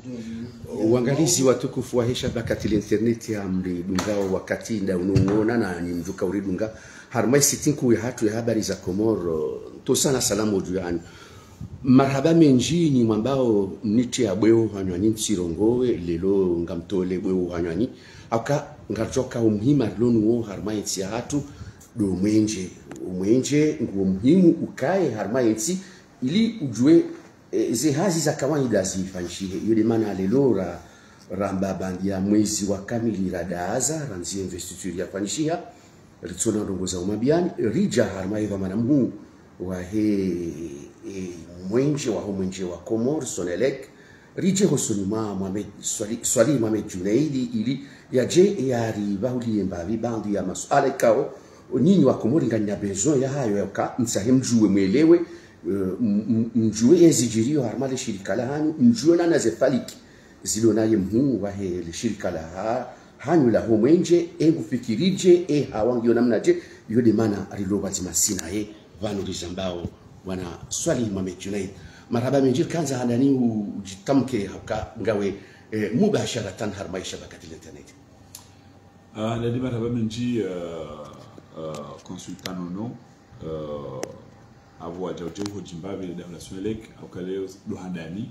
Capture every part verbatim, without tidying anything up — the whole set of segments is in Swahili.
Uangalizi watukufu wa hesha bakati internet ya mri dungao wakati nda unongona na ni mvuka uri dunga harmai sitinku ya hatu ya habari za Komoro to sana salamu juani marhaba menji ni mwambao niti ya bweo hanyani msirongowe lelo ngamtole bweo hanyani aka ngajoka umuhima lonu harmai ya hatu do mwenje mwenje nguo muhimu ukae harmai ili ujue e, zihazi za kawaida zifanishihe yule maana lelora ramba bandia mwezi wa kamili radaza ranzi investiture ya fanishia ritsona rongoza umabiani rija harmaiva manamu wa he e, mwenje wa mwenje wa Komor Sonelek rije hosunuma Mohamed swali swali Mohamed Junaidi ili yaje yari bahuli mbavi bandi ya masuala kao nini wa Komori nganya besoin ya hayo yaka msahimjue mwelewe mjue ezijirio harmale shirika la hanyu mjue na nazefaliki zilo naye mhu wa he shirika la ha hanyu la homwenje engu fikirije e hawangio namna je yode mana riloba zimasina e vanu rizambao wana swali Mohamed Junaid marhaba menjir kanza handani ujitamke haka ngawe e, mubasharatan harmai shabakati internet ah uh, marhaba menji uh, uh, consultant nono uh, avo ajaujo hojimbabe da Sonelek au kaleo duhandani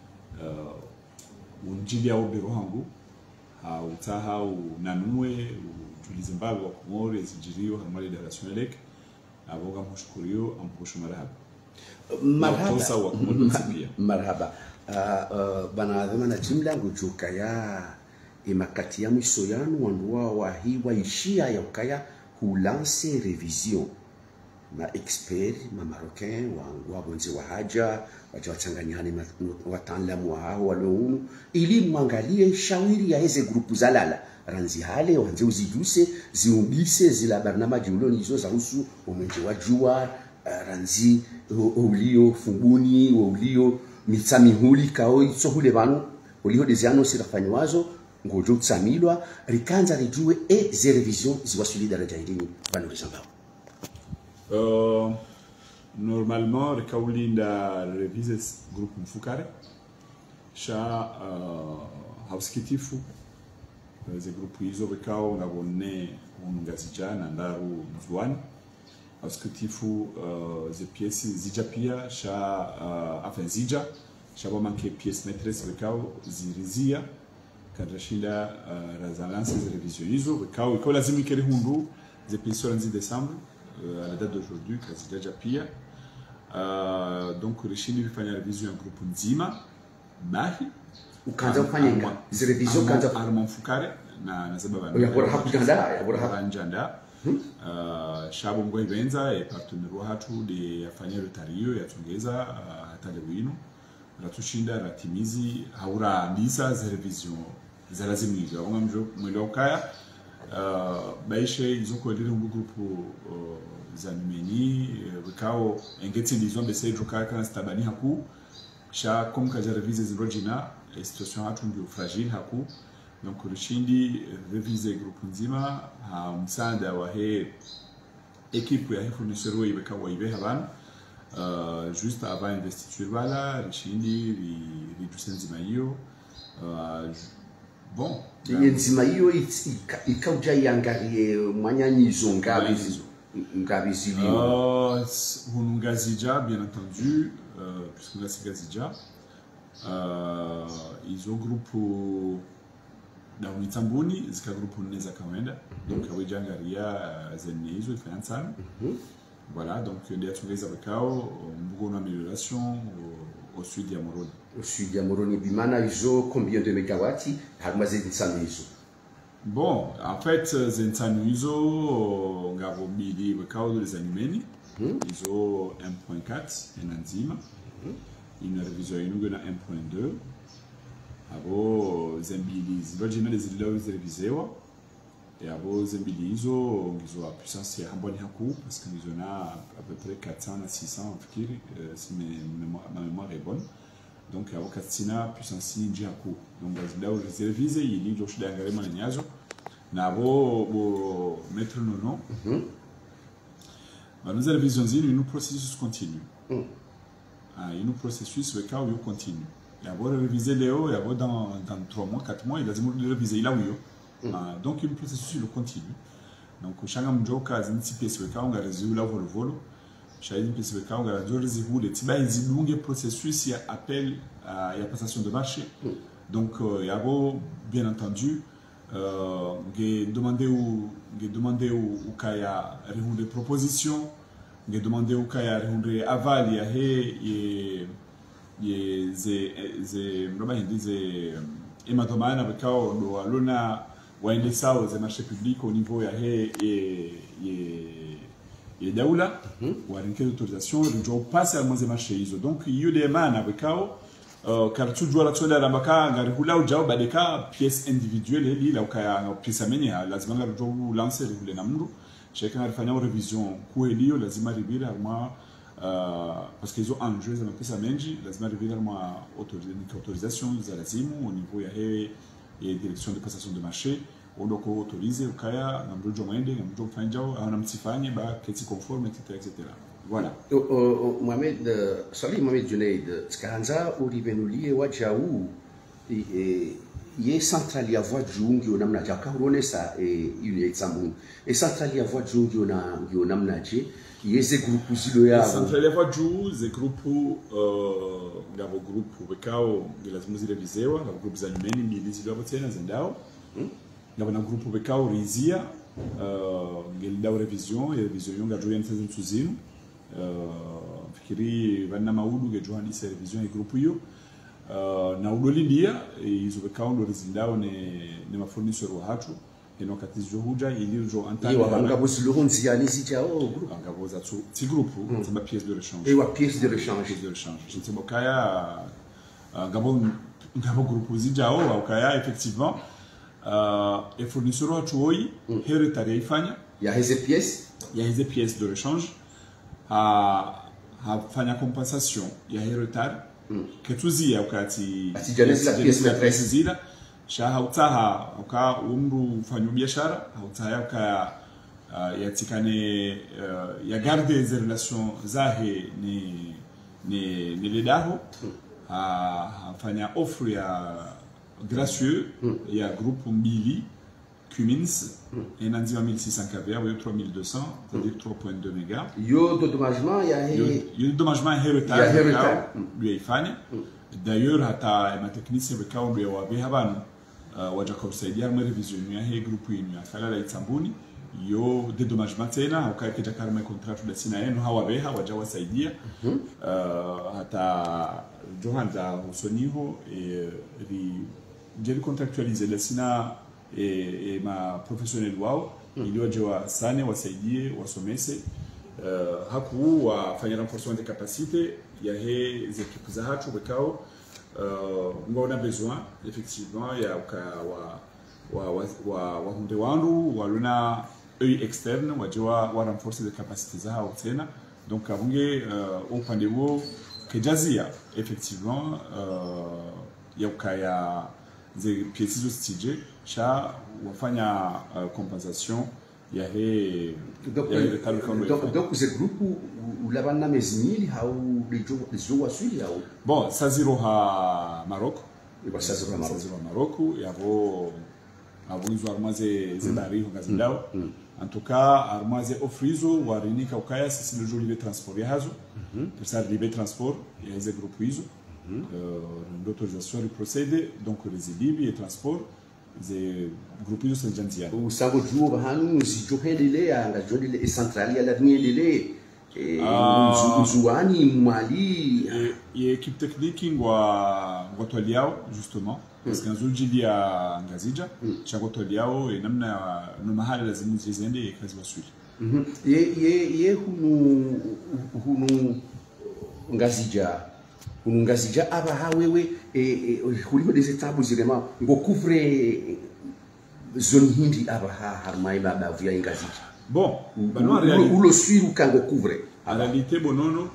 uh, unjili ya obero hangu ha utaha unanue tulizimbabe wa Komoro ezijirio hamali da Sonelek avoga mshukuriyo ampushu marhaba marhaba marhaba uh, uh, bana adhama na jimla ngujuka ya imakati ya miso yanu wanduwa wahiwa ishia ya ukaya hulance revision ma expert ma marocain wa wabonzi wa haja waje wachanganyane wataalamu wao walio ili muangalie shawiri ya hizo grupu zalala ranzi hale wanze uzijuse ziumbise zila barnamaji uloni hizo za husu umenje wajua uh, ranzi ulio funguni ulio mitsamihuli kao itso hule banu ulio deziano sirafanywazo ngojo tsamilwa rikanza rijue e ze revision ziwasuli daraja ilini banu rizambao. Uh, normalement rekaulinda revise groupe mfukare sha uh, hauskitifu ze groupe hizo rekao ngabone ungazija na ndaru mzwani hauskitifu uh, ze piesi zija pia sha uh, afen zija sha manke piesi maîtresse rekao zirizia kadrashila uh, razalance ze revision hizo rekao rekao lazima ikere hundu ze piesi ranzi décembre à la date d'aujourd'hui, c'est déjà pire. Euh, donc, les Chinois font une révision en groupe Nzima, Mahi. Ou quand on fait une révision, quand on fait Armand Fukare, na Zababa. Il y a pour Hakujanda, il y a pour Hakujanda. Shabo Ngoi Benza et partenaire Wahatu de Afanya Rotario, Yatungeza, Hatalewino. Ratushinda, Ratimizi, Haura Nisa, za révision. Za lazimi, on mjo mwelokaya. Uh, baishe izoko elire mu grupo uh, zanimeni wikao engetse ndizombe sejo kaka stabani haku sha comme ka revise zirojina situation hatu ndio fragile haku donc rushindi revise grupo nzima ha msanda wa he equipe ya fournisseur wa wikao ibe habana uh, juste avant investiture bala rushindi ri ridusenzima hiyo uh, bon yenzima hiyo ikauja yangarie mwanyanyizo ngabi ngabi zilio euh hunungazija bien entendu euh puisque là c'est gazija euh ils ont groupe da unitambuni zika groupe neza kawaida donc awejangaria zenne hizo ifanana voilà donc ndio tungeza bakao mbugo na amélioration au sud ya Moroni. Au sud ya Moroni, bimana izo combien de mégawatts harma zensano izo? Bon, en fait zensano izo ngabo bili bakao les animeni izo un point quatre en enzima une révision inugo na un point deux abo zembili zilojina zililo zrevisewa et abo zembili izo ngizo a puissance ya hamboni haku parce que nous on a à peu près quatre cents à six cents fikiri si ma mémoire est bonne donc abo katsina puissance nji haku donc zililo zrevize yili ndio shida ngarema na nyazo na abo bo mettre nono bah nous révisions zini nous processus continue ah et nous processus le cas où continue yabo réviser léo yabo dans dans trois mois quatre mois il lazima réviser ila wiyo ah, donc le processus le continue donc shanga mjoka zinti pesi wekaunga rezula volo volo shaidi pesi wekaunga razori zihule tiba izilunge processus ya appel uh, ya passation de marché donc uh, yabo bien entendu euh j'ai demandé ou j'ai demandé ou kaya rehunde proposition j'ai demandé ou kaya rehunde aval ya he ye ye ze ze mroba hindi ze ematomana bekao do alona waende sawa za marché public au niveau ya he ye ye ye daula wa rinke d'autorisation ndio passe à ces marchés iso donc iyo de mana bekao Uh, car tu dois la tsola la baka ngari hula ujao badeka pièce individuelle li la ukaya pisa meni lazima ngari jo lancer le namru cheka ngari fanya revision ku elio lazima ribira ma uh, parce qu'ils ont en jeu za pisa menji lazima ribira ma autorisation za lazimu au niveau ya he et direction de passation de marché odoko autoriser ukaya namru jo mwende namru fanjao ana msifanye ba keti conforme etc etc. Voilà. Mohamed Salih Mohamed Junaid Tskahanza urivenulie wajawu ye centrali ya voix jungi onamna jaka uronesa e yule examen e centrali ya voix jungi ona onamna je yeze groupe zilo ya centrali ya voix jungi ze groupe euh ngabo groupe bekao lazima zirevizewa ngabo groupe za nyumeni mbili zilo tena zendao ngabo na groupe bekao rizia euh ngelidao revision ya revision yonga joyen fezun tuzino Uh, fikiri vana maudu ge joani revision ya grupu hiyo uh, na udolindia izo bekaundo rezindao ne ne mafournisseur wa hatu eno katizo huja ili jo antani iyo ngabo silohonzi yani zijao grupu ngabo za tu ti grupu mm. Tamba pièce de rechange ewa pièce de rechange pièce de rechange je bokaya ngabo ngabo grupu zijao au kaya effectivement uh, e fournisseur wa tuoi mm. Hereditaire ifanya ya hizo pièces ya hizo pièces de rechange ha hafanya compensation ya retard mm. ketuzia ukati atijaneza pièce maîtresse zida sha hautaha uka umru fanyo biashara hautaya uka uh, yatikane uh, ya garde des relations zahe ni ni ni ledaho mm. ha hafanya offre ya gracieux mm. ya groupe mbili Cummins et Nandiwa mille six cents kV ou trois mille deux cents, c'est-à-dire trois virgule deux mégas. Yo dédommagement il y a yo dédommagement retard. Il y a retard. Lui ifanye. D'ailleurs hata ma technicien bekao lui wabe habana waja kusaidia ma revision ya he groupe yenu akala la Itsambuni yo dédommagement tena ukaikita karma contract da sina yenu hawabeha waja wasaidia hata Johanda usoniho et ri jeli contractualiser la sina et, et ma professionnel wao mm. ili waje wasane wasaidie wasomese uh, haku wafanya renforcement des capacités ya he équipes za hatu bekao uh, ngona besoin effectivement ya uka wa wa wa wa, wa hunde wandu waluna œil externe waje wa, wa renforcer des capacités za hao tena donc abunge uh, upande wo kejazia effectivement uh, ya uka ya ze pièces zo stije cha wafanya uh, compensation ya he donc ya donc, donc, donc ce groupe ou la bande mezmili hau les jo wasuli hau bon ça zero ha Maroc et bah ça zero ha Maroc zero Maroc yavo avo izo armaze ze bari ho gazindao en tout cas armaze ofrizo warinika ukaya sisi le jour de transport ya hazo pour ça libre transport ya ze groupe izo Mm -hmm. euh, l'autorisation de procéder donc les libres et transport des groupes de Saint-Jean. Ou ça veut dire que si tu fais les à la journée les centrales à l'avenir les Zouani Mali et équipe technique ngwa ngotoliao justement parce que nzo jili ya ngazija cha ngotoliao et namna no mahali lazima zizende kazi wasuli mhm ye ye ye hunu hunu ngazija unungazija aba hawewe e kuliko des étapes zirema ngo couvre zone hindi aba ha harmai baba via ngazija bon bano réalité ulo suiru kango couvre en réalité bonono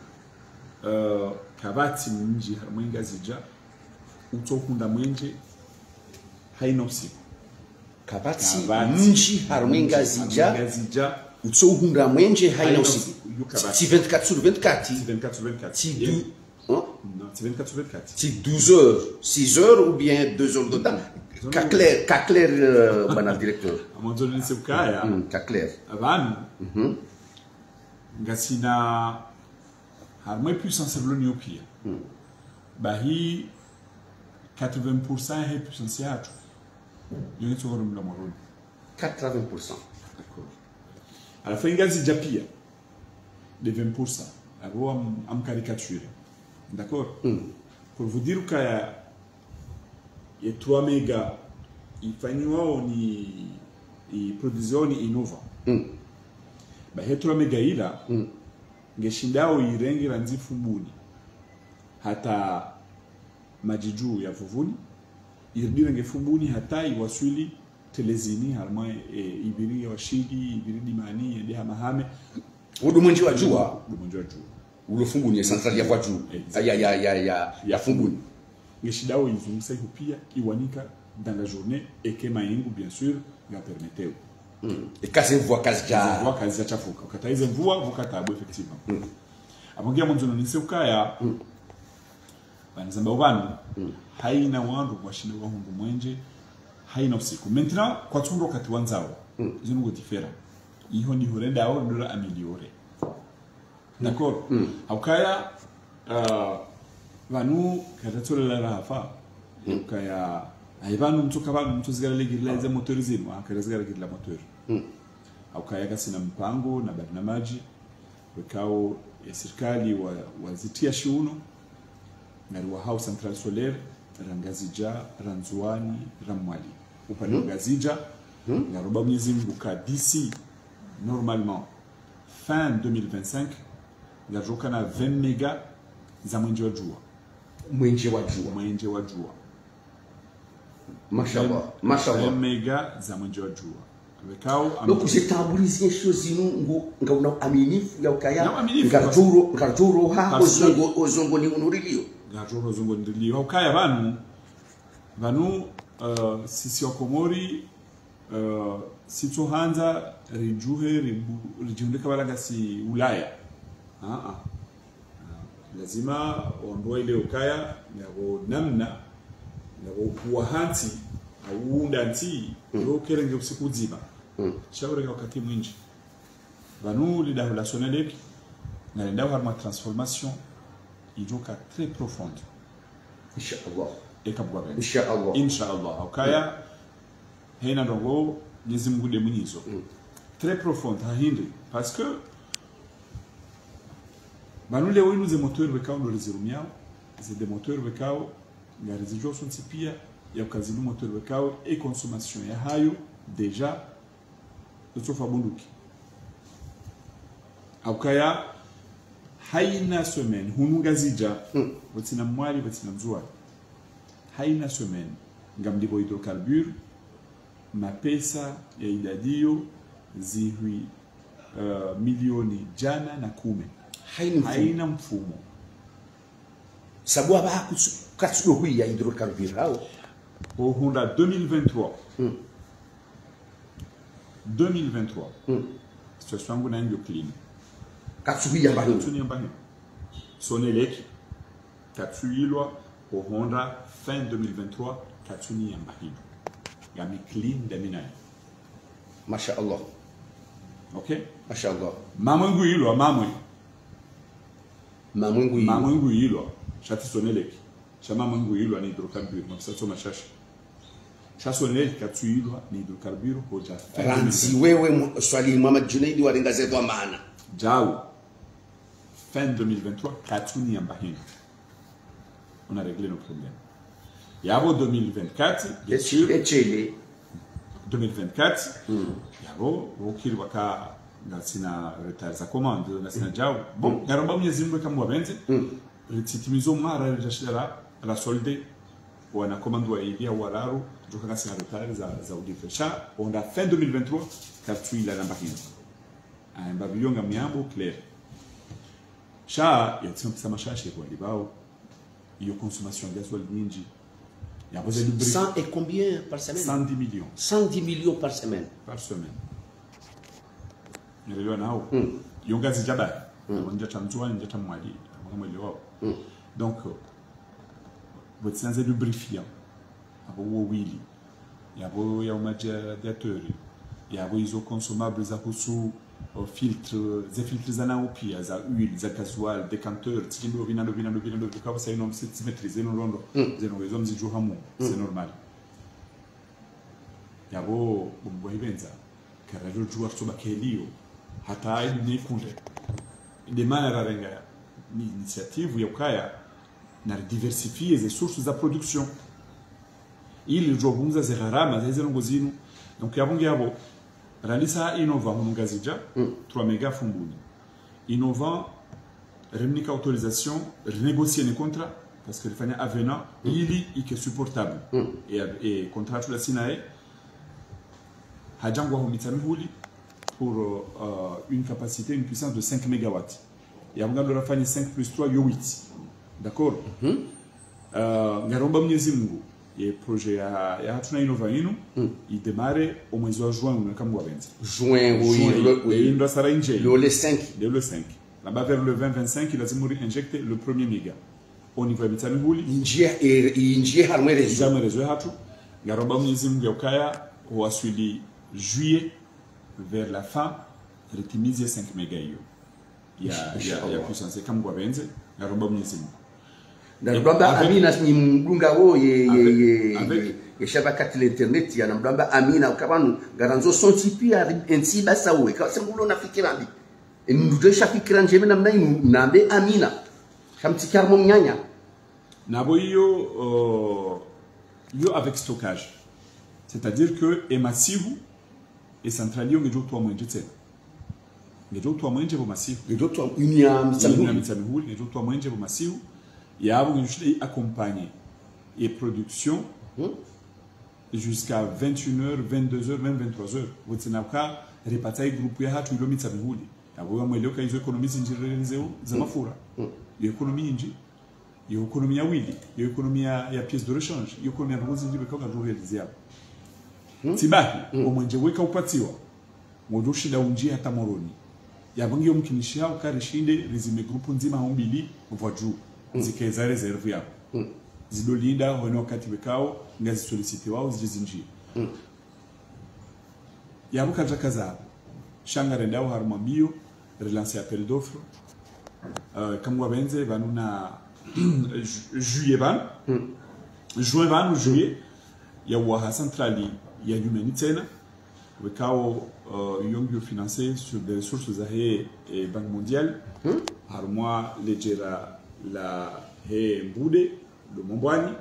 euh kabati mji harmai ngazija utokunda mwenje haina usiku kabati mji harmai ngazija ngazija utokunda mwenje haina usiku si vingt-quatre sur vingt-quatre vingt-quatre sur vingt-quatre si du non c'est vingt-quatre sur vingt-quatre. C'est douze heures, six heures ou bien deux heures de temps. Qu'à clair, qu'à clair, euh, madame directeur. À mon donné, c'est le cas. Qu'à clair. Avant, Gassina, a moins puissance de l'Union Européenne. Bahi, quatre-vingts pour cent est puissance à tout. Il y a un tour de la morone. quatre-vingts pour cent. D'accord. À la fin, il y a des japia de vingt pour cent. Alors, on me caricature. D'accord? Pour vous dire qu'il y a e trois mégas ifanywa ni i produzioni inova mm. Ba hetro mega ila mm. ngeshindao irengi ranzi fumbuni hata majiju ya vuvuni irdira ngefumbuni hata iwaswili telezini harma e, ibiri wa shigi ibiri dimani ende hamahame udumunji wa jua udumunji wa jua ulo fumbuni ya central ya voiju ya ya ya ya ya fumbuni ngeshidao izungisa pia iwanika dans la journée et que maingu bien sûr va permettre mm. et kazi mvua kazi ja mvua kazi ya chafuka ukataize mvua vukatabu effectivement mm. Amongia mwanzo ni ukaya mm. Banazamba ubanu mm. Haina wandu washinde wa hundu mwenje haina usiku maintenant kwa tundo kati wanzao mm. Zinu differa iho ni horenda au dola ameliore d'accord mm. Ukaya uh, vanu katatola la rafa ukaya aivanu mtuka vanu mtuzigala legila za motori zinu akarazigala gila motori mm. Ukaya kasi na mpango na barnamaji wekao ya serikali wa wazitia shiuno na ruwa hau central solaire rangazija ranzuani ramwali upande mm. Gazija mm. Na roba mnyezi mbuka d'ici normalement fin deux mille vingt-cinq la jokana vingt mégas za mwenje wa jua mwenje wa jua mwenje wa jua mashallah mashallah vingt mégas za mwenje wa jua wekao donc zitambulizie shozinu ngo ngauna aminifu ya ukaya ngarjuro ngarjuro ha ozongo ozongo ni unurilio ngarjuro ozongo ndilio ukaya banu banu uh, sisi wakomori uh, sito hanza rijuhe ribu rijundika balaga si Ulaya ah ah lazima ondoe ile ukaya yabo namna yabo kuwa hanti au ndanti yo kerenge usiku nzima shauri wakati mwingi banu lida relationnel na lida harma transformation ijoka très profonde inshallah ekabwa ben inshallah inshallah ukaya hena ndongo Nyezi Mungu de munyizo très profonde hahindi parce que banu leo inu ze moteur wekao ndo rezirumiao ze de moteur wekao ya residuo sont pia ya kazi du moteur wekao et consommation ya hayo déjà utofa bunduki aukaya haina semaine hununga zija mm. Watina mwali watina mzuari haina semaine ngamdibo hydrocarbure mapesa ya idadio zihui uh, milioni jana na kume haina haina mfumo sababu hapa katsudo hui ya hydrocarbure hao au honda deux mille vingt-trois mm. deux mille vingt-trois mm. Situation nguna ndio clean katsudo ya bahi katsudo ya bahi soneleki katsuilwa au honda fin deux mille vingt-trois katsudo ya bahi yami clean damina masha Allah okay masha Allah mamwengu ilwa mamwe mamwengu ilwa mamwengu ilwa shati soneleki chama mamwengu ilwa ni hydrocarbure mabisa mashashi shasoneleki katsuilwa ni hydrocarbure hoja ranzi wewe swali Muhammad Junaidi wa ringa zetu maana jao fin deux mille vingt-trois katuni ya mbahini on a réglé nos problèmes yabo deux mille vingt-quatre bien sûr echele deux mille vingt-quatre mm. Yabo wokiri waka ngasina retard za commande ngasina jao bon garamba Mwenyezi Mungu kama wabenze mm. Ritimizo mara rejashira la solde wana commande wa ilia wararu joka ngasina retard za za udifesha on a fin deux mille vingt-trois katui la namba hino a mbabiyonga miambo clair sha yatsema sama shashe kwa libao iyo consommation gasoil nyingi. cent et combien par semaine? cent dix millions. cent dix millions par semaine. Par semaine. Nilelewa nao. Mm. Yonga zijaba. Mm. Ndio chamzwa ndio chamwali. Kama mwali wao. Mm. Donc votre sens lubrifiant abo wili yabo ya radiateur yabo izo consommables za kusu filtre za filtres za nao pia za huile za gasoil décanteur tindo vinando vinando vinando kwa sababu ino msiti maîtriser no rondo zeno wezo mziju hamu c'est normal yabo bumbo ibenza karajo juar soba kelio hata ni kunde de maana renga ni initiative ya ukaya na diversifier les sources de production ili jobunza ze gharama za hizo ngozinu donc yabungi yabo ralisa innova munungazija trois méga fumbuni innova remnika autorisation renégocier les contrats parce que le fanya avenant ili ike supportable et et contrat la sinae hajangwa humitamihuli pour euh, une capacité une puissance de cinq mégawatts yabunga ndo rafanya cinq plus trois yo huit d'accord mm -hmm. uh, ngaromba Mwenyezi Mungu ye projet ya ya hatuna innova inu mm. idemare au mwezi wa juin kama wabenza juin oui le ndo sara inje le cinq le cinq là-bas vers le vingt vingt-cinq il a zimuri injecter le premier méga au niveau habitani huli injia injia harmwe rezo jamais rezo hatu ngaromba Mwenyezi Mungu yakaya wasuli juillet vers la fin retimize cinq méga hiyo ya ya ya puissance kama wabenza ngaromba Mwenyezi Mungu Ndabamba Amina ni mdunga wo ye ye ye shabakati l'internet ya ndabamba Amina ukabanu garanzo sonti pia ensi basa we kwa sembulo nafikira mbi ndio shafikira njeme namna inu nambe Amina kamtikar mo nyanya nabo yo yo avec stockage c'est-à-dire que emasivu et centralio ngejo to mwenje tena ngejo to mwenje bo masivu ngejo to unia msamuhuli ngejo to mwenje bo masivu yabo ngejo accompagner et production hmm? jusqu'à vingt et une heures, vingt-deux heures, même vingt-trois heures. Vous savez pas, repartir groupe ya hatu ilomita bihuli. Abo wamweleo ka hizo economy zinjirealizeo za mafura. Iyo economy inji, iyo economy ya wili, iyo economy ya pièces de rechange, iyo economy ya ngozi njibe kwa ndio realize hapo. Tibahi, omwenje weka upatiwa. Ngojo shida unji hata moroni. Yabongi yo mkinishia ukarishinde rizime groupe nzima hombili mvaju. Zikeza reserve yapo. Zidolinda wana wakati wekao ngazi solicite wao zijizinjia mm. Yabu kaja kaza shanga rendao harmambio relance appel d'offre uh, kamwa benze banuna juillet ban mm. juin ban juillet ya wa centrali ya humanitaire wekao uh, yongo financé sur des ressources zahé et Banque mondiale mm. harmwa lejera la he mbude le Mombwani,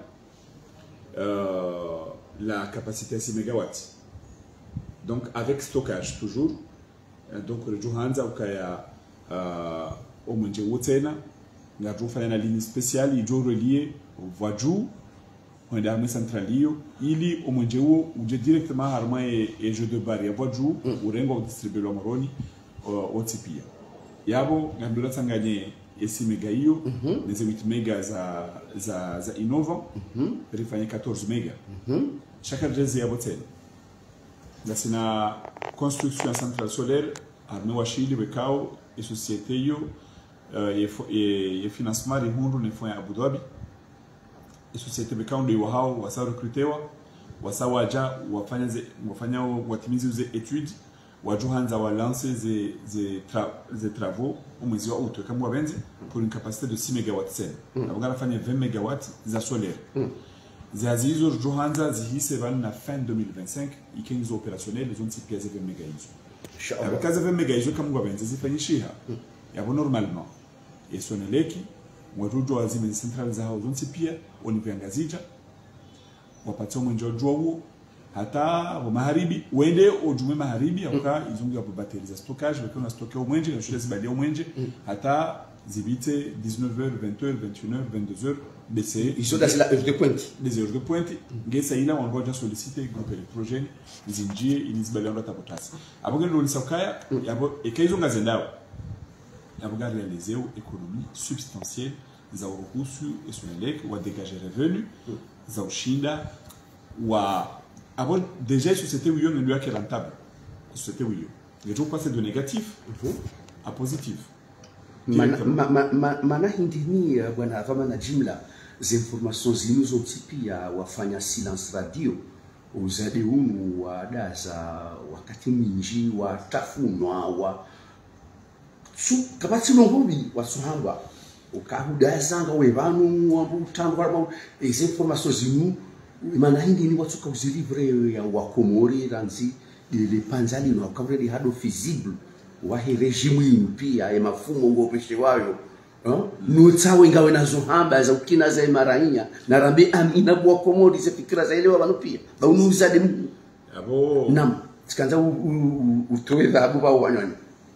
euh, la capacité à six mégawatts. Donc avec stockage toujours. Euh, donc le Johanza ukaya au Mwenje Wotena, nga jo fanya na ligne spéciale ijo relié au Voiju, on est armée centralio, ili au Mwenje wo uje directement harma et, et jeu de barrière Voiju, mm. urengo distribuer le moroni au Tipia. Yabo ngandula sanganye esse mega hiyo mm -hmm. neze huit mega za za za Innova mm -hmm. rifanye quatorze mega mm -hmm. chaque adresse ya botel la sina construction centrale solaire arme wa Chile bekao e société hiyo uh, e e financement de hundu ne fanya Abu Dhabi e société bekao ndio wao wasa recrutewa wasa waja wafanya ze wafanya watimizi uze études wajuhanza wa lancer ze ze tra, ze travaux au mwezi wa août kama wabenze pour une capacité de six mégawatts mm. na bangana fanya vingt mégawatts za solaire mm. ziazizo juhanza zihise van na fin deux mille vingt-cinq ikenzo opérationnel zone six pièces vingt mégawatts avec kaza vingt mégawatts kama wabenze zifanyishiha mm. yabo normalement et soneleki mwarujo azime centrale za zone six pièces onipangazija wapatao mwenjo juo hata wa maharibi wende ojume maharibi aka mm. izungu ya batterie za stockage weka na stocker umwenje na shule zibadia umwenje mm. hata zibite dix-neuf heures, vingt heures, vingt et une heures, vingt-deux heures B C E iso das la heure de pointe des heures de pointe mm. ngesa ila on va solliciter groupe électrogène zinjie inizibalia ndo tapotasi aboge ndo lisakaya mm. yabo ekaizo ngazendao yabo ga réaliser économie substantielle za uruhusu esunelek wa dégager revenu mm. za ushinda wa avant déjà société où il y a qui est rentable société où il y a toujours passé de négatif mm-hmm. à positif mana ma, ma, ma, mana hindini bwana kama na jumla zinformations zinu zote pia wafanya silence radio uzade unu wa daza wakati mwingi watafunwa wa su kabati nongobi wasuhangwa ukahudaza nga webanu wambu tangwa izi informations zinu mana hindi ni watu uzilivre ya wakomori ranzi de panzali no kavredi hado visible wa he regime pia ya mafumo ngopeshe wayo no tsawe ngawe nazo hamba za ukina za marainya na rambe amina bwa komori ze fikira za ile wabanu pia ba unuza de abo nam sikanza utoe dhahabu ba wanyanya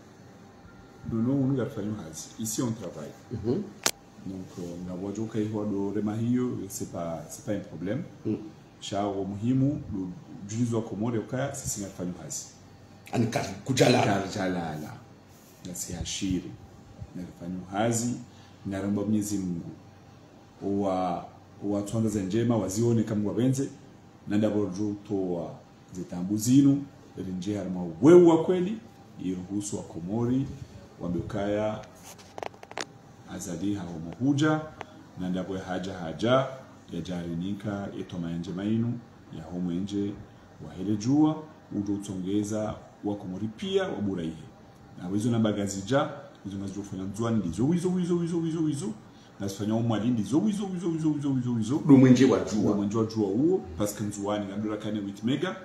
non non nous garfanywa hazi ici on travaille mm -hmm. donc na wajo kai hodo rema hiyo c'est pas c'est pas un problème mm. Shao muhimu julizo komori ukaya sisi ngafanywa hazi ani kujala kujalala na si hashiri nalifanywa hazi naramba Mwenyezi Mungu wa watu za njema wazione kama wabenze na ndaboro toa zitambu zinu rinje harma wewe wa kweli iruhusu wa komori wambukaya azadi hao mahuja na ndabwe haja haja ya jarinika etoma nje mainu ya homo nje wa hele jua udotongeza wa komori pia waburaihe na wizo na bagazija wizo nazofanya nzwani ndizo wizo wizo wizo wizo wizo nasifanya umwali ndizo wizo wizo wizo wizo wizo wizo lumwenje wa jua lumwenje wa jua huo parce que nzwani ngandura kane huit mega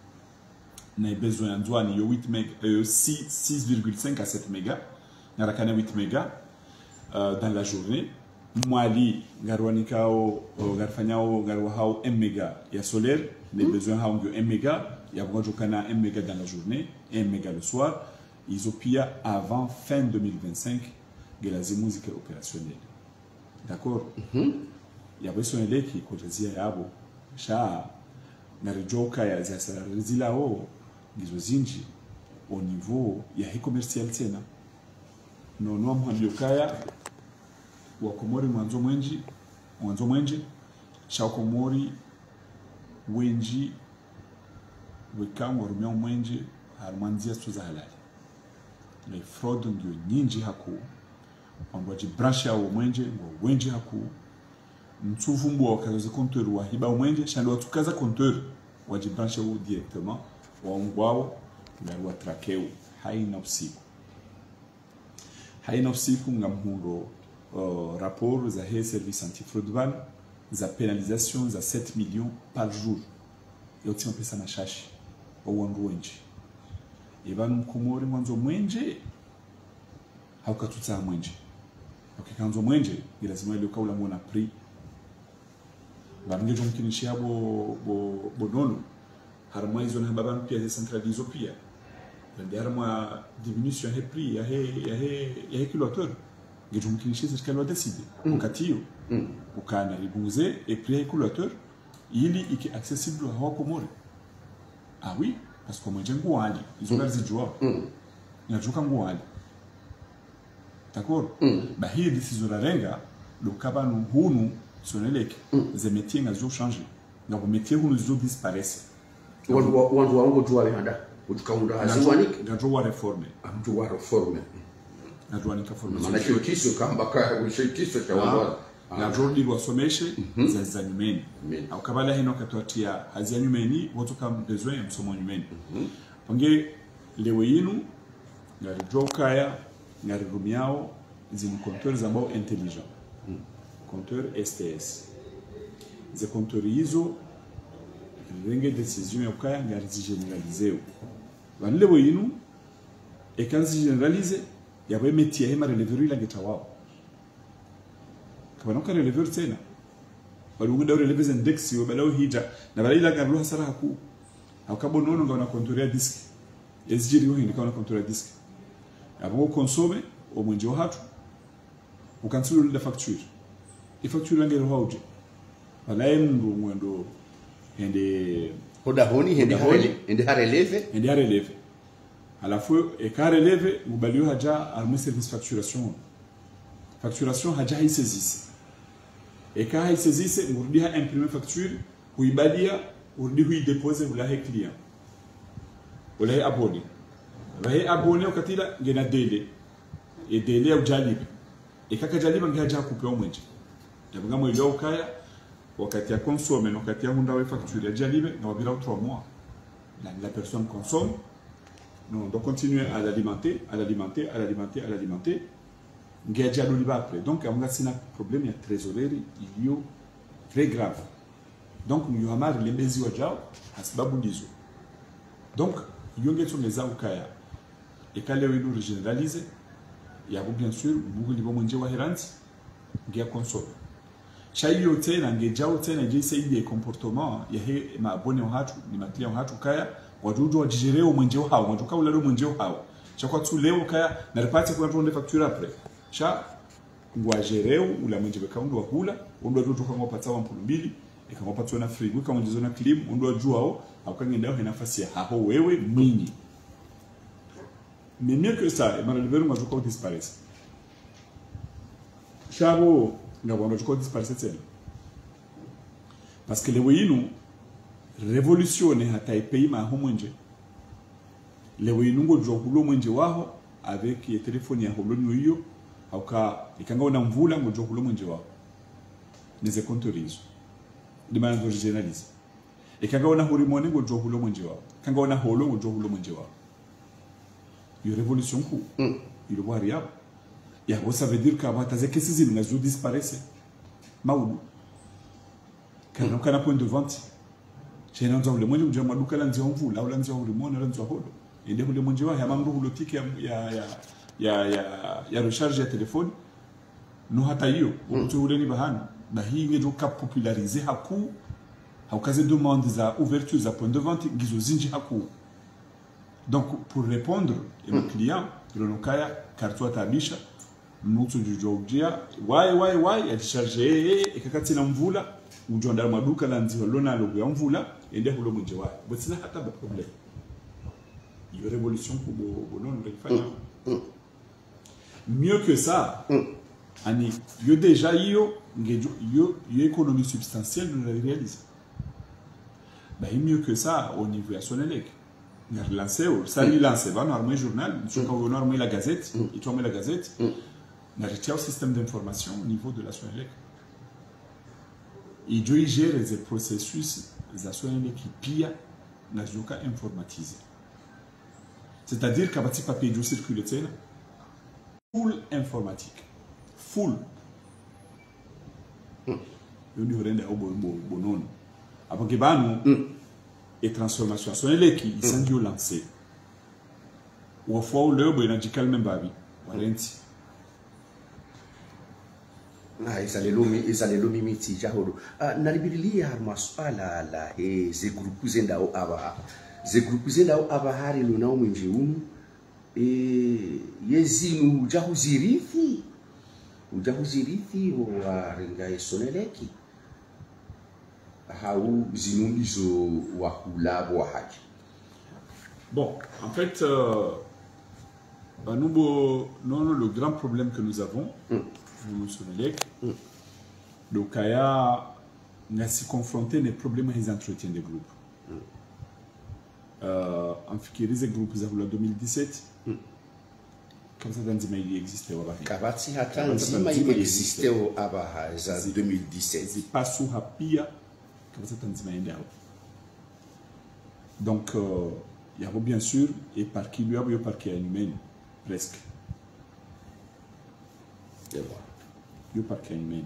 na besoin ya nzwani yo huit mega euh, six virgule cinq à sept mega na rakane huit mega euh, dans la journée mwali garwanikao garfanyao garwa hao un mega ya solaire les mm. besoins hao un mega ya bwajo kana un mega dans la journée un mega le soir ils ont pia avant fin deux mille vingt-cinq de la musique opérationnelle d'accord mm -hmm. ya besoin leki kujazia yabo sha na rejoka ya zasa zila o gizo zinji au niveau ya hi commercial tena no no mhandokaya wa komori mwanzo mwenji mwanzo mwenje sha komori wenji wekango rumia mwenje harmanzia tuza halali na fraud ndio nyingi haku ambaji branch ya mwenje ngo wenji haku mtuvu mbo wakaza compteur wa hiba mwenje shando watukaza compteur waji branch au directement wa ngwao na wa trakeu haina usiku haina usiku ngamhundo uh, rapport za he service anti-fraude van za pénalisation za sept millions par jour yote pesa na shashi au wandu wenji ibanu mkomori mwanzo mwenje haukatutsa mwenje ukikanzo mwenje lazima ile kaula mwana prix bangejo mkinishia bo bo bonono harma hizo na baba pia decentralizo pia ndio harma diminution ya prix ya he ya he ya he kiloteur ngejo mkinishia serikali wadecide ukatio ukana ribuze et prix ya kiloteur ili iki accessible hawa komori ah oui parce que mwenje nguali izo ngazi jua nyajuka nguali d'accord ba hii decision la renga do kabanu hunu soneleke ze métiers ngazo changer na bo métiers hunu zo disparaissent wandu wandu wangu jua handa utukaunda haziwaniki ngazo wa reforme mtu wa reforme na tuanika forme maana hiyo kisu kamba ka ushikiso cha wandu na jodi wasomeshe za za nyumeni au kabala hino katotia hazia nyumeni watu kama besoin msomo nyumeni pange lewe yinu ngari jokaya ngari rumiao zini compteurs ambao intelligent compteur S T S ze compteurs hizo renge decision ya kaya ngari zigeneralize van lewe yinu e kan zigeneralize ya ba métier hema relever la getawao kama nokare relever tena balugu dawo relever index yo balaw hija na balila kablo hasara haku au kabo nono ngona contrôler disk ezjiri ho ndika na contrôler disk abo consommer au mwenje hatu ukansulu la facture e facture ngero hauje balai ndo mwendo ende hoda honi hende hali ende hareleve ende hareleve alafu e ka releve mubaliyo haja al service facturation facturation haja haisezise e ka haisezise urudi ha imprimer facture huibadia urudi hui déposer ula he client ula he abonné ula he abonné ukatila ngena dele e dele au jalibe e kaka jalibe ngeja kupewa mwenje yavuga mu ilio ukaya wakati ya consomme na wakati ya hunda wa facture ya jalibe na wabila trois mois la, la personne consomme non on doit continuer à l'alimenter à l'alimenter à l'alimenter à l'alimenter ngia jalo liba après donc yavuga sina problème ya trésorerie ilio très grave donc nous avons les mezi wa jao sababu ndizo donc yongetso meza ukaya ekale wenu généraliser yabo bien sûr bugu libo mwenje wa heranti ngia console chayo tena ngejao tena jise ile comportement ya he maabone wa hatu ni matlia wa hatu kaya wadudu wajijereo mwenje wa hao waduka ulalo mwenje wa hao chakwa tu leo kaya na reparte kwa ronde facture après cha ngwa jereo ula mwenje beka ndo wakula ndo wadudu kama pata wa mbili kama pata na frigo kama ndizo na clim ndo wajuao akangenda ho nafasi ya hapo wewe mwinyi. Mais mieux que ça, Emmanuel Verum a toujours disparu. Chavo, nous avons toujours disparu. Parce que les Weynou révolutionnaient à taille pays ma homonje. Les Weynou go jokulo mwenje waho avec les téléphones ya holo nuyo auka ikanga ona mvula go jokulo mwenje waho. Neze kontorizo. De manière originaliste. Ikanga ona hurimone go jokulo mwenje waho. Kanga ona holo go jokulo mwenje waho. Une révolution coup. Mm. Il voit rien. Et ça veut dire qu'avant t'as que ces images disparaissent. Maoulou. Quand on a un point de vente, j'ai un temps le monde où j'ai mal au calendrier en vous, là où l'anzia le monde l'anzia holo. Et dès que le monde il y a même le ticket, il y a il y a il y a il y a recharge de téléphone. Nous hata hiyo, tu ule ni bahana. Na hii ndio cap populariser haku. Haukaze demande za ouverture za point de vente gizo zinji haku. Donc, pour répondre à nos clients, le Nokaya, Kartua Tabisha, nous du Georgia, why, why, why, elle chargé, et quand il en voula, ou John Darmaduka, l'anzi, l'ona, le en voula, et des rouleaux de Jawa. Mais c'est là que pas de problème. Il y a une révolution pour Bonon, le mieux que ça, il y a déjà une économie substantielle de la réaliser. Mieux que ça, au niveau de son élève. Il a relancé, ça lui lancé, va normalement le journal, il faut normalement la gazette, il tombe la gazette, il a retiré au système d'information au niveau de la Soinelec. Il doit gérer les processus de la Soinelec qui pillent la Joka informatisée. C'est-à-dire qu'à partir du papier de circuler, full informatique, full. Il y a un bon après que nous et transformation sonele qui sont mm. lancé ou fois le bo ina jikal membabi walenti na izale lumi izale lumi miti jahoro nalibilia maswala la he ze grupu zenda o aba ze grupu zenda o aba hari luna mwinji umu e yezinu jahuzirithi ujahuzirithi wa ringa soneleki Bon, en fait, euh, nous, non, le grand problème que nous avons, mm. nous Sonelec, mm. le Kaya n'a s'y confronté les problèmes des entretiens des groupes. Mm. Euh, en fait, les groupes en deux mille dix-sept, mm. comme ça, Tanzima il existait au Abaha. Kabati Tanzima il existait au Abaha en deux mille dix-sept. C'est pas sous Rapia. Donc, euh, il y a bien sûr, et par qui lui a eu par qui humain, presque. Il y a par qui humain.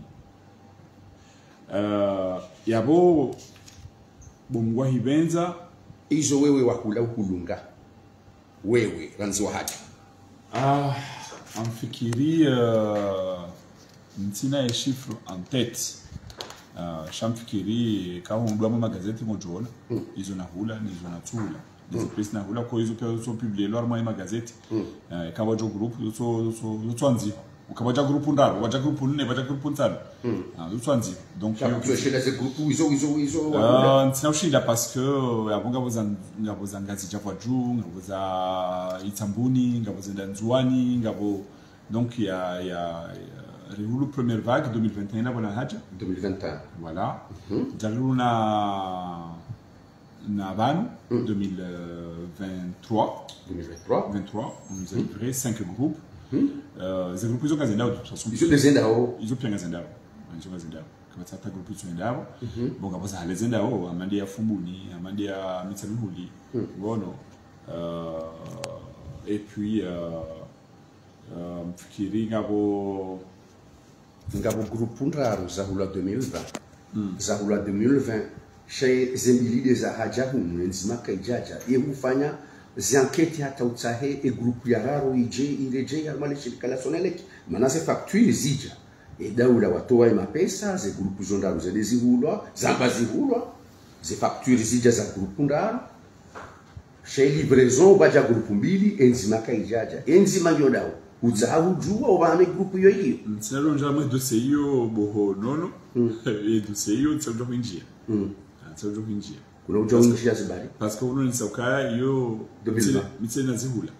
Il y a beau, bon, il y a izo wewe wakula ukulunga wewe ranzi wa haki ah amfikiri uh, ntina les chiffres en tête. Uh, shamfikiri kama mdwa magazeti mojola mm. izo na hula nizo na tula nizo mm. pesa na hula kwa hizo pia zo publier lor ma magazeti mm. uh, kama jo group zo zo zo twanzi ukaba ja group ndaro waja group nne waja group ntano mm. uh, zo twanzi donc tu es chez les groupes izo izo izo uh, ntina ushida parce que abonga boza ngabo za ngazi javwa ju ngabo za itambuni ngabo za nzwani ngabo donc il y a il y a la première vague deux mille vingt et un avant la Hadja. deux mille vingt et un. Voilà. Jalou na na Van mm. deux mille vingt-trois. deux mille vingt-trois. vingt-trois. On nous a livré cinq groupes. Mm. Euh, ces groupes ils ont gazendao de toute façon. Ils ont gazendao. Ils ont bien gazendao. wanjinga zindao kama tata grupu tuendao bonga boza halezenda o amandi ya fumbuni amandi ya mitsamihuli ngono uh, et puis uh, uh, mfikiri ngabo ngabo grupu ndraro za hula deux mille vingt mm. za hula deux mille vingt chez zembilide za haja humu nzima kaijaja ye hufanya zianketi hata utsahe e grupu ya raro ije ireje ya mali shirika la soneleki manase facture zija e daula watoa ima pesa ze grupu zondaru ze dezihulwa zamba zihulwa ze facture zija za grupu ndaro chez livraison baja grupu mbili enzima kaijaja enzima yodao uzahu jua obane grupu yo hiyo mtsalo njama dossier yo boho nono e dossier yo tsalo hinjia mm tsalo hinjia kuna ujo hinjia zibali parce que uno nisauka yo mitsena zihula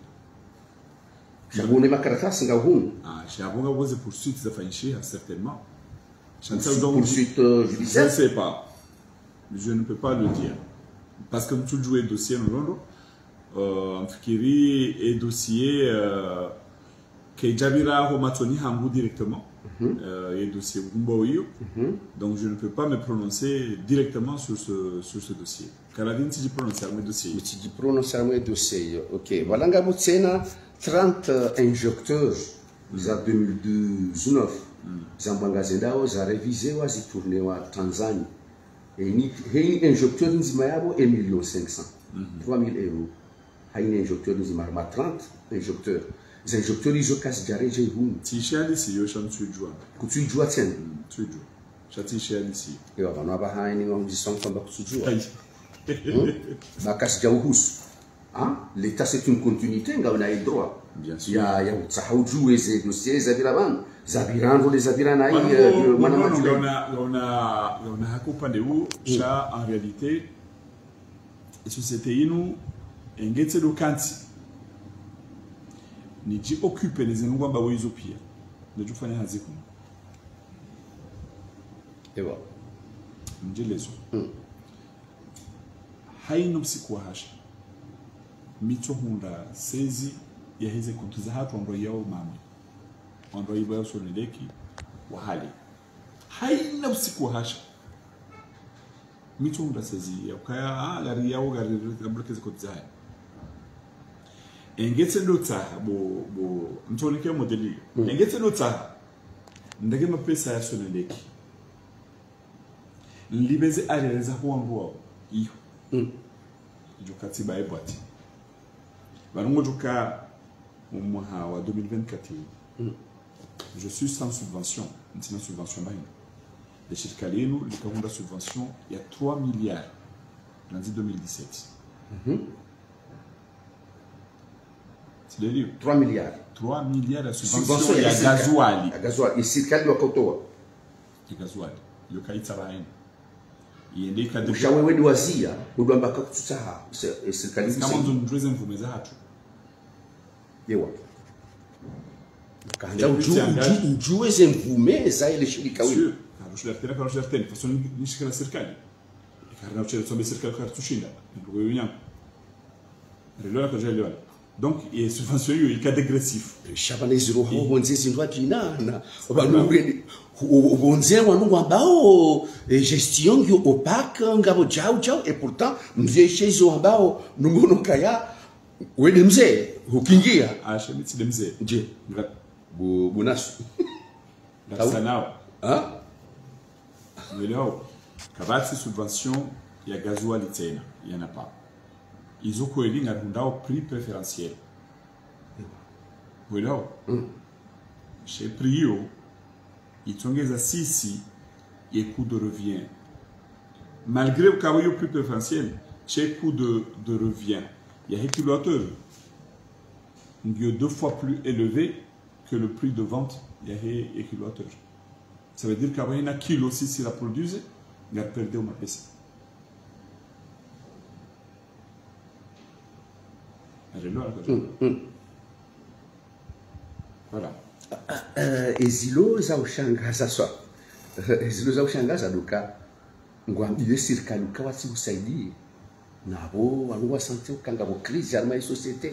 Chabone makaratasi nga hunu ah chabonga boze poursuite za fainchi certainement poursuite judiciaire je ne sais pas je ne peux pas le dire parce que tout jouer dossier no londo euh mfikiri et dossier euh que Jabira Homatoni Hambou directement, mm -hmm. euh, et dossier Umbaoyo. Mm -hmm. Donc je ne peux pas me prononcer directement sur ce, sur ce dossier. Caravine, si je prononce un dossier. Si je prononce un dossier, ok. Voilà, nous avons trente injecteurs en deux mille dix-neuf. Zambanga Zendao, za révisé, ou za tourné en Tanzanie. Et un injecteur nous mayabo un million cinq cents, trois mille euros. Un injecteur nous mayabo trente injecteurs. Les injecteurs ils ont cassé jaré j'ai vu. Si chez ici yo chante tu joie. Que tu joues tiens. Tu joues. Chati chez ici. Et on va pas haini on dit son comme tu joues. Ba casse jauhus. Hein? L'état c'est une continuité, on a le droit. Bien sûr. Il y a il y a ça jouer ces dossiers zabiraban. Zabirando les zabirana yi mana on a on a on a hakupande huu cha en réalité société inu engetse do kanti ni ji occuper les ngwamba wizo pia ndio tufanya haziku ewa njelezo haino siku hasha mito hunda sezi ya hize kuntuza hatu ndo yao mami ndo ibo yao soneleki wa hali haino siku hasha mito hunda sezi ya kaya ah gari yao gari gabrukeze kuntuza engetse dota bo bo mtolike modeli mm. engetse dota ndege mapesa ya soneleki libeze aleza huangwa iyo mm. jokati ba ebwati banungo joka mu mwa wa deux mille vingt-quatre mm. je suis sans subvention ntina subvention ba le shirika lenu likaunda subvention ya trois milliards dans deux mille dix-sept mhm c'est le livre trois milliards trois milliards de subvention ya gazuali ya gazuali isikali wakotoa ya gazuali yo kaita baini yende kadri ushawe wedi wazia udwamba kakutsaha isikali kama ndo ndreze mvumeza hatu yewa kanja ujue ze mvume za ile shirika wewe karushia tena karushia tena façon nishika na serikali ikarna uchele tsombe serikali kartushinda ndugo yunyango relo ka jeli donc il est subventionné il est dégressif shabana zero ho bonze zindwa jina na banuredi bonze wanu ambao gestion yo opaque ngabo jao jao et pourtant mzee chezo ambao nungono kaya wede mzee hukingia ashemiti de mzee je bu bunasu sanao hein leo kabati subvention ya gasoil tena yana pas ils ont coélé un prix préférentiel. Voilà. Chez Prio, ils ont des assises et coût de revient. Malgré le cas où il y a prix préférentiel, chez coût de, de revient, il y a un kilowattheure qui est deux fois plus élevé que le prix de vente il y a un kilowattheure. Ça veut dire qu'avoir un kilo si c'est la produise, il y a perdu au marché. Mm, mm. Voilà. Uh, ezilo za ushangaza swa. Ezilo za ushangaza duka ngwambie serikali kawati usaidie nabo wanwa sante ukanga bo crise ya mai societe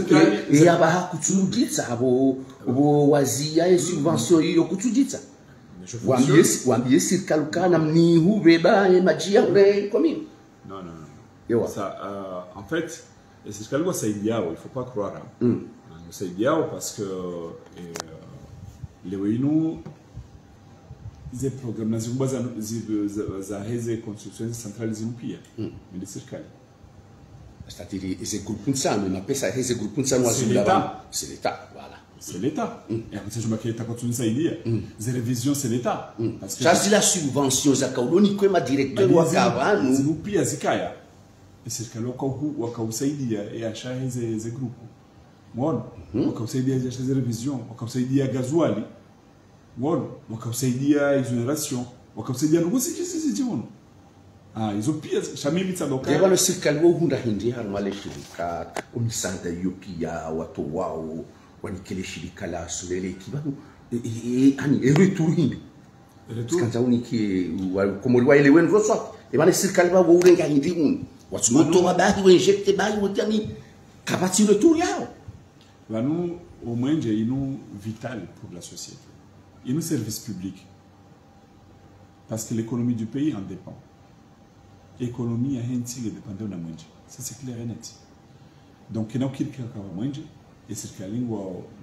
e aba hakutujitsa abo bo wazia e subvention iyo kutujitsa wambie wambie serikali kana mnihu beba majia ule kwa mimi non non non Ewa. ça euh, en fait la serikali kwa saidia il faut pas croire mm. saidia parce que eh, les wenu ze programme nazimba za za, za heze construction centrale zimpia mm. mais serikali c'est-à-dire ces groupes nsano na pesa hizi groupes nsano wazindaba c'est l'état voilà c'est l'état mm. et après je m'appelle ta continue saidia mm. les révisions c'est l'état mm. parce que ça la subvention za kauloni kwa directeur wa kavanu zimpia zikaya et serikali wakau wakausaidia ya shahize ze groupe Mwono, mm -hmm. wakausaidia hizo revision, wakausaidia gazuali, mwono, wakausaidia exoneration, wakausaidia nugu sisi sisi jiwono. Ah, hizo pia shamimi tsadoka. Yabano serikali wao hunda hindi harmale shirika, umisanda yopia watu wao, wanikele shirika la sulele kibano, ani ereturu hindi. Ereturu? Kanza uniki, komori wa ele wenu roswa, yabano serikali wao urenga hindi unu. Watu moto wabahi, wenjekte bahi, wajani, kapati ereturu yao. Là, nous, au moins, il nous vital pour la société. Il nous service public. Parce que l'économie du pays en dépend. L'économie a un tigre dépendant de la moindre. Ça, c'est clair et net. Donc, il y a quelqu'un qui a moindre. Et c'est ce qu'il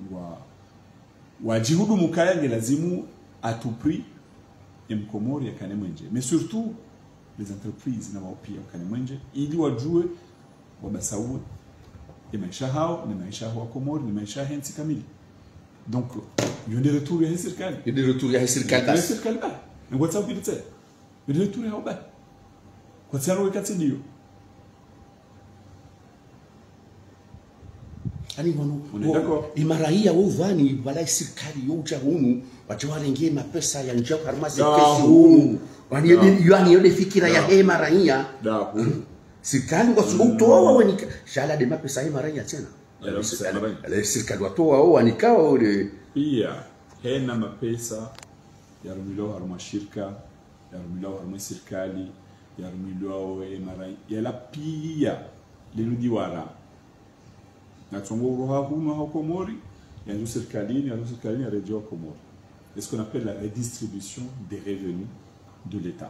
y a. Jihudu mukaya ngelazimu à tout prix et mkomori ya kane moindre. Mais surtout, les entreprises na wapia kane moindre. Ili wajue wabasawe. Et maisha hao ni maisha wa Komori ni maisha hensi kamili. Donc il y a des retours ya serikali. Il y a des retours ya serikali. Ya serikali ba. Na what's up with it? Il y a des retours ya ba. Kwa tsaro wakati ndio. Ani wano. Imaraia wovani wala serikali yoja hunu wajawalenge mapesa ya njao harmazi kesi hunu. Wani yani yole fikira ya hema raia. Da. Serikali wasutoa wanika shala de mapesa hii mara ya tena la serikali watoa wao wanikao ule pia hena mapesa ya rumilo haruma shirka ya rumilo haruma serikali ya rumilo e mara ya la pia liludi wara na tongo roha hunu ha Komori ya ndio serikali ya ndio serikali ya redio Komori. C'est ce qu'on appelle la redistribution des revenus de l'État.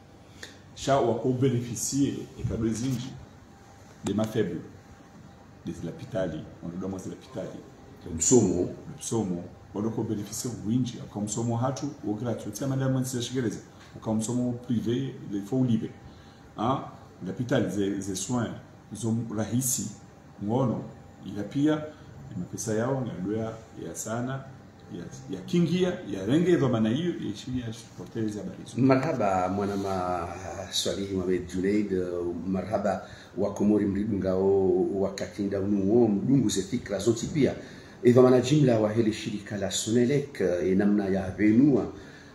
Cha wako bénéficier et kadro zinji des ma faibles des lapitali on doit moins lapitali msomo msomo wako bénéficier winji comme msomo hatu au gratuit c'est madame mwenzi shigereza comme msomo privé il faut libre hein lapitali des soins zo rahisi ngono ila pia mapesa yao ngalua ya sana ya kingia ya renge dhamana hiyo ya poteza barizo. Marhaba mwana ma Swalihi Mohamed Junaid, marhaba wa Komori mridungao wakati nda unuo mdungu ze fikra zote pia dhamana jimla wa hili shirika la Sonelec namna ya venua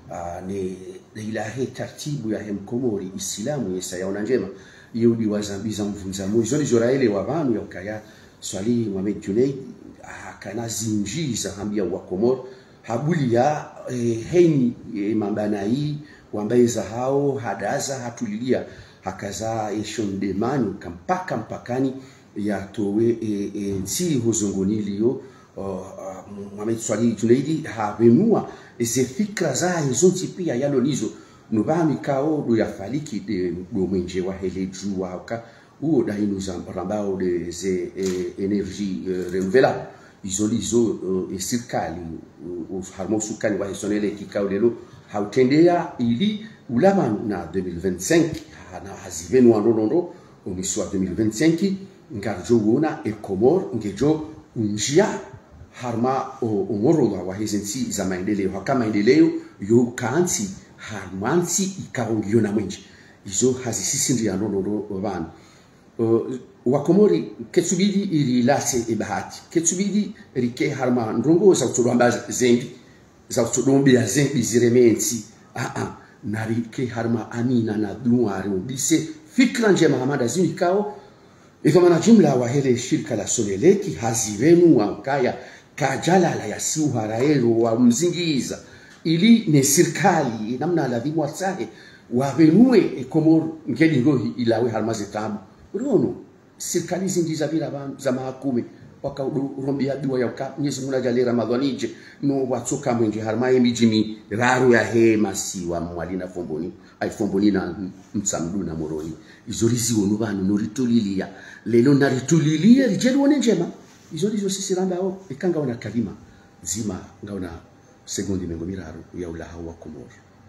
ni ilahi taratibu ya hem Komori Islamu yesa yaona njema yudi wazambiza mvunza moyo ni zoraele wa vanu ya ukaya Swalihi Mohamed Junaid kana zinjiza hambia wa Komoro habuli ya eh, heni eh, mambana hii wambaiza hao hadaza hatulilia hakaza eshon demanu kampaka mpakani ya towe eh, eh, nsi huzungunilio uh, Mohamed Swalihi Junaid habenua ze fikra za zonti pia yalo nizo nubami kao do yafaliki de do mwenje wa hele jua ka u da inuza rambao de ze eh, energie eh, renouvelable izolizo uh, serikali uh, harmo sukani wa Sonelec kikaulelo hautendea ili ulama na deux mille vingt-cinq na hazivenu wandondo umiswa deux mille vingt-cinq ngarjo wona e Komor ngejo njia harma umoro wa hizensi za maendeleo haka maendeleo yo kansi harmansi ikaongio na mwenji izo hazisisi ndia ndondo bana uh, Wakomori ketsubidi iri lase ibahati ketsubidi rike harma ndrongo za utulamba zembi za utulombe ya zembi ziremensi ah ah na rike harma amina na duari ubise fikra njema hamada zinikao hivyo maana jumla wa hele shirika la Sonelec hazivenu wa kaya kajalala ya siuharaelo wa mzingiza ili ne serikali namna ladhimu wasahe wabenue Komor ngeli rohi ilawe harma zetabu urono serikali zingiza bila za mahakumi wakaurombia dua ya uka Mwenyezi Mungu ajalie Ramadhani je no watoka mwingi harmaye mijimi raru ya hema siwa mwalina fomboni ai fomboni na mtsamdu na moroni izorizi wonu banu noritulilia lelo naritulilia rijelu wone njema izorizo sisi ramba ao ikanga wana kalima zima ngaona sekondi mengo miraru ya ulaha wa Komoro.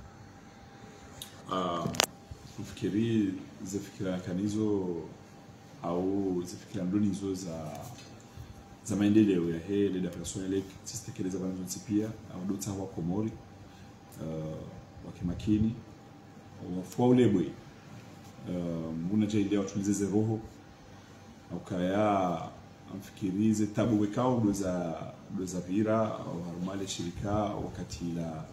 Ah, ufikiri zifikira kanizo au zifikira ndonizo za za maendeleo ya he le personnel sisitekeleza banzo pia au dota wa Komori uh, wakimakini wafua ulebwe uh, mbuna jaile watulize roho au kaya amfikirize tabu wekao doza doza vira au harumale shirika wakati la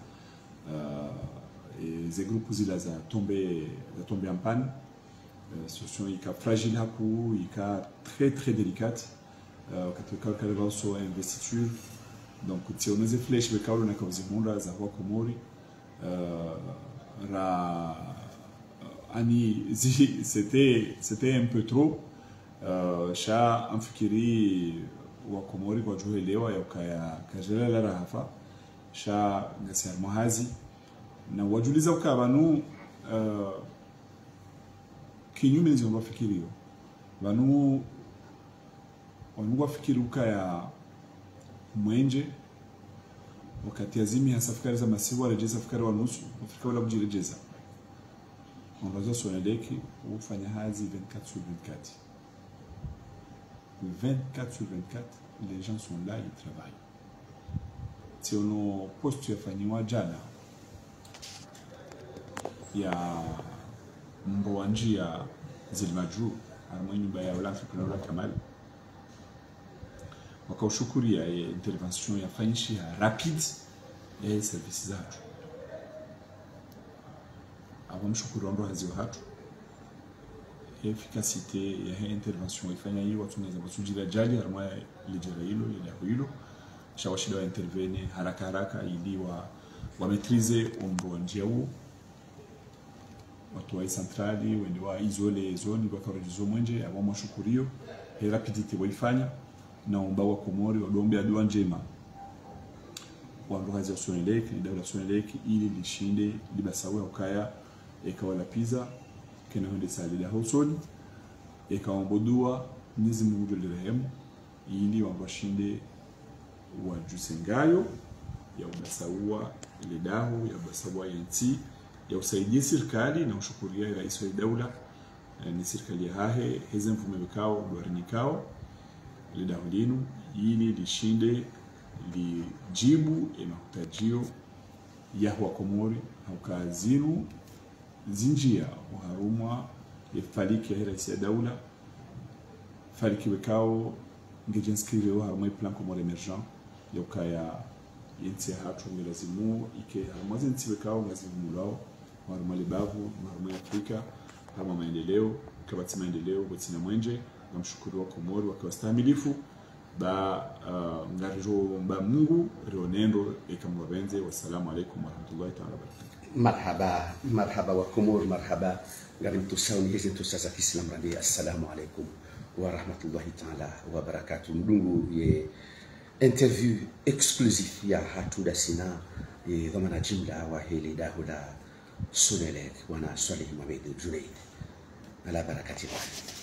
uh, ze grupu zila za tombe za tombe en panne uh, situation ika fragile haku ika très très délicate uh, katika kaleva so investiture donc si on ose flash wekao na kwa zimunda za kwa Komori uh, ra uh, ani c'était c'était un peu trop Uh, sha amfikiri wa Komori kwa juhelewa ya ukaya kajela la rahafa sha ngasi almuhazi na wajuliza ukabanu uh, kinyume ndio wafikirio banu wanu wafikiri ukaya mwenje wakati azimi hasa fikari za masiwa rejeza fikari wa nusu Afrika wala kujirejeza on razo soneleki ufanya hazi vingt-quatre sur vingt-quatre vingt-quatre sur vingt-quatre, les gens sont là, ils travaillent. Si on a posté à jana, il y a Mbowanji ya Zilmaju, à nyumba ya Olaf Kunola Kamal. Wakaushukuri ya intervention ya fanyishi ya rapide ya services zatu. Awamshukuru ndo haziwa hatu. Efficacité ya intervention ifanya hiyo watu wanaweza kusujira jali harma lijera hilo ile hilo shawashida wa intervene haraka haraka ili wa wa maîtriser ombo njia huo watu wa centrali wende wa isole zone bakarajizo mwenje abo mashukurio he rapidité waifanya na omba wa Komori wadombe adua njema wa ndohazi ya Soneleki dawla Soneleki ili lishinde libasawe ukaya ekawala pizza kena hende salida hosoni ekaombodua Mwenyezi Mungu lirehemu ili wabashinde wa Jusengayo ya ubasawa ile daho ya ubasawa yanti ya usaidie serikali na ushukuria rais wa dawla ni serikali ya hahe hizo mfumo vikao duarinikao ile daho linu ili lishinde lijibu emahutajio ya wa Komori haukazinu zinjia uharumwa yefaliki ya rais ya dawla faliki wekao ngejenskiri wa harumwa plan Komori emergent yokaya yensi hatu ngelazimu ike harumwa zinsi wekao ngazimu lao harumwa libavu harumwa Afrika harumwa maendeleo kabati maendeleo botina mwenje na mshukuru wa Komori wakawastamilifu ba uh, ngarijo mba Mungu rionendo ekamwabenze. Wassalamu alaikum warahmatullahi ta'ala wabarakatuh. Marhaba, marhaba wa Komor, marhaba garim tusauni hizi tusaza Islam radi. Assalamu alaikum wa rahmatullahi ta'ala wa barakatuh. Mdungu ye interview exclusif ya hatuda sina ye dhamana jimla wa hili dahula Sonelek wana Salih Mohamed Junaid ala barakati.